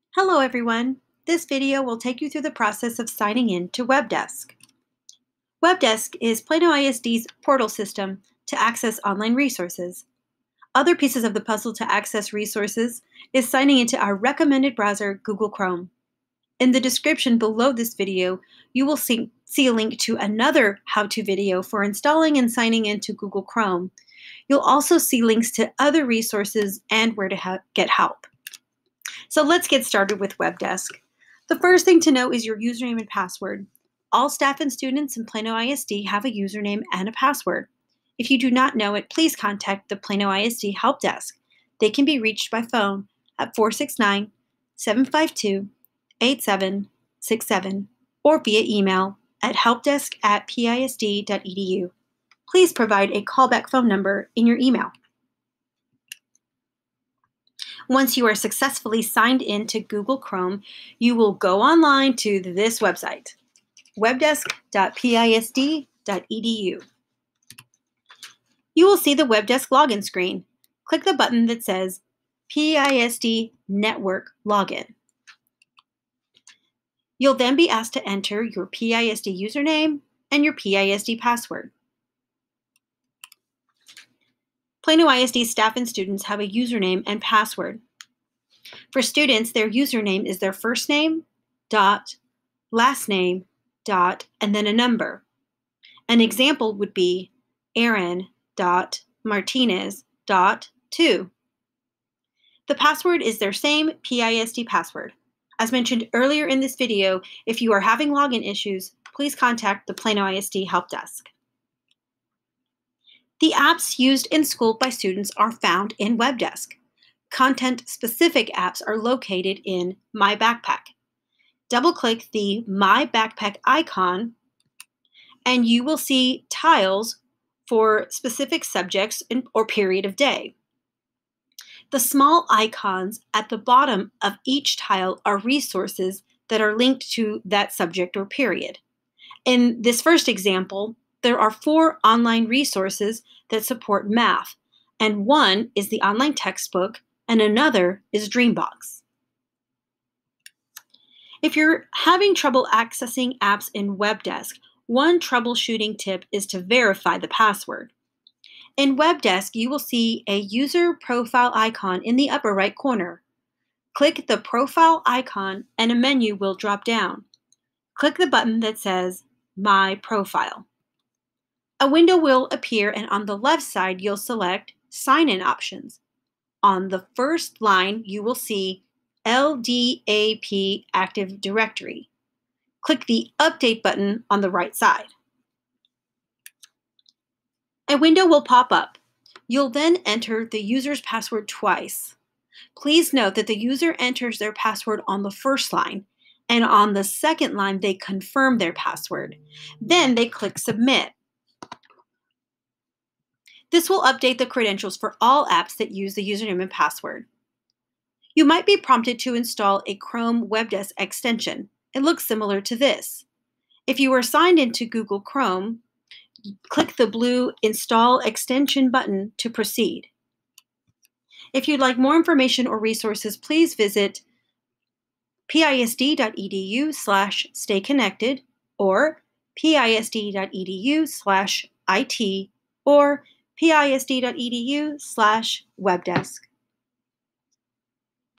Hello everyone! This video will take you through the process of signing in to Webdesk. Webdesk is Plano ISD's portal system to access online resources. Other pieces of the puzzle to access resources is signing into our recommended browser, Google Chrome. In the description below this video, you will see a link to another how-to video for installing and signing into Google Chrome. You'll also see links to other resources and where to get help. So let's get started with Webdesk. The first thing to know is your username and password. All staff and students in Plano ISD have a username and a password. If you do not know it, please contact the Plano ISD Help Desk. They can be reached by phone at 469-752-8767 or via email at helpdesk@pisd.edu. Please provide a callback phone number in your email. Once you are successfully signed in to Google Chrome, you will go online to this website, webdesk.pisd.edu. You will see the Webdesk login screen. Click the button that says PISD Network Login. You'll then be asked to enter your PISD username and your PISD password. Plano ISD staff and students have a username and password. For students, their username is their first name, dot, last name, dot, and then a number. An example would be Aaron.Martinez.2. The password is their same PISD password. As mentioned earlier in this video, if you are having login issues, please contact the Plano ISD Help Desk. The apps used in school by students are found in Webdesk. Content-specific apps are located in My Backpack. Double-click the My Backpack icon, and you will see tiles for specific subjects or period of day. The small icons at the bottom of each tile are resources that are linked to that subject or period. In this first example, there are 4 online resources that support math, and one is the online textbook, and another is Dreambox. If you're having trouble accessing apps in Webdesk, one troubleshooting tip is to verify the password. In Webdesk, you will see a user profile icon in the upper right corner. Click the profile icon and a menu will drop down. Click the button that says My Profile. A window will appear, and on the left side, you'll select Sign-in options. On the first line, you will see LDAP Active Directory. Click the Update button on the right side. A window will pop up. You'll then enter the user's password twice. Please note that the user enters their password on the first line, and on the second line, they confirm their password. Then they click Submit. This will update the credentials for all apps that use the username and password. You might be prompted to install a Chrome Webdesk extension. It looks similar to this. If you are signed into Google Chrome, click the blue Install Extension button to proceed. If you'd like more information or resources, please visit pisd.edu/stayconnected or pisd.edu/IT or pisd.edu/webdesk.